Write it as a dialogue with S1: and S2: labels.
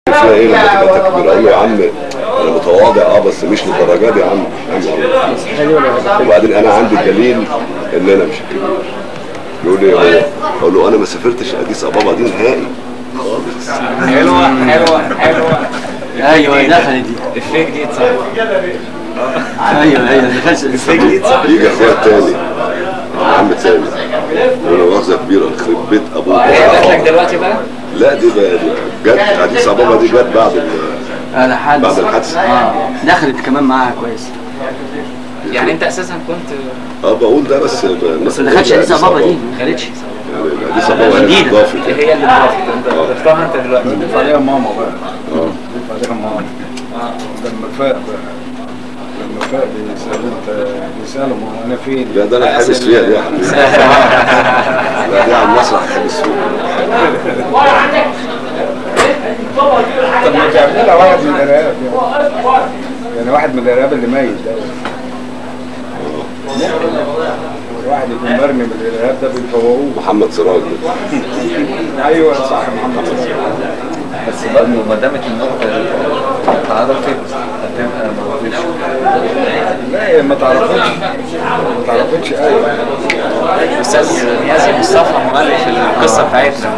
S1: فيها ايه لما تبقى تكبير؟ اقول له يا عم انا متواضع بس مش للدرجه دي يا عم. وبعدين انا عندي دليل ان انا مش كبير. يقول لي هو، اقول له انا ما سافرتش اديس ابابا دي نهائي خالص.
S2: حلوه حلوه حلوه.
S3: ايوه دخلت دي
S2: الفيك دي صح.
S3: ايوه دخلت
S2: الفيك دي صح.
S1: يجي اخويا التاني عم تاني يقول له مؤاخذه كبيره يخرب بيت ابوك.
S2: هي جات لك دلوقتي بقى؟
S1: لا دي بقى جت اديس ابابا دي جت بعد بعد الحادثه.
S3: دخلت كمان معاها كويس.
S2: يعني انت اساسا كنت
S1: بقول ده بس
S3: ما دخلتش اديس ابابا دي، ما دخلتش
S1: يعني اديس ابابا هي اللي ضافت.
S2: هي اللي ضافت. انت ضفتها انت دلوقتي.
S4: ضيف عليها ماما بقى. ضيف عليها ماما. لما فاق بقى، لما فاق بيسأله ما هو انا فين؟
S1: لا ده انا حابس فيها دي يا حبيبي. لا دي على المسرح حابس فيها.
S4: طب ما تعمل لها واحد من الارهاب يعني واحد من الارهاب اللي ميت ده. واحد يكون مرمي من الارهاب ده بيفوقوه.
S1: محمد سراج.
S4: ايوه صح محمد سراج.
S5: بس برضه ما دامت النقطة اتعرفت هتبقى ما فيش.
S4: لا هي ما تعرفتش ايوه.
S2: استاذ نيازي مصطفى مؤلف القصه بتاعتنا